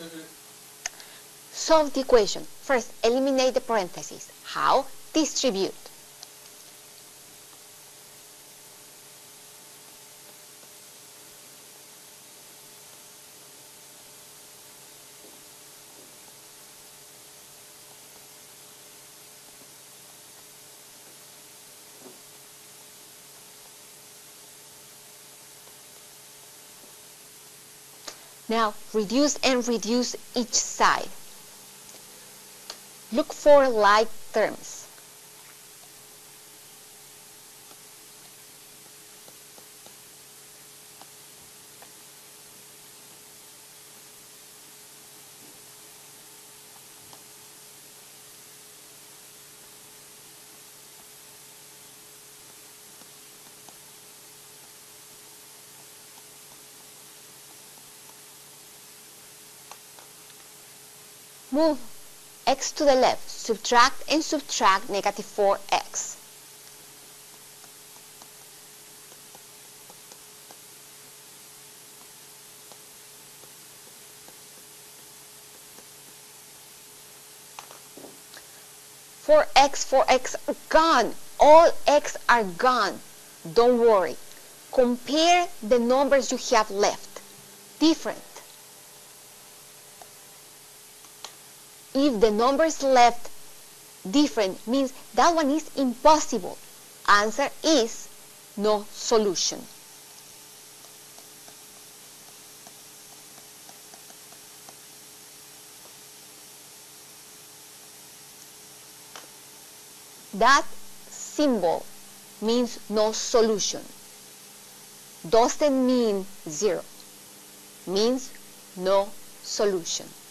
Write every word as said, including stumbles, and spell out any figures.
Mm-hmm. Solve the equation. First, eliminate the parentheses. How? Distribute. Now, reduce and reduce each side. Look for like terms. Move x to the left, subtract and subtract negative four x. four x, four x, gone. All x are gone. Don't worry. Compare the numbers you have left. Different. If the numbers left different, means that one is impossible. Answer is no solution. That symbol means no solution. Doesn't mean zero. Means no solution.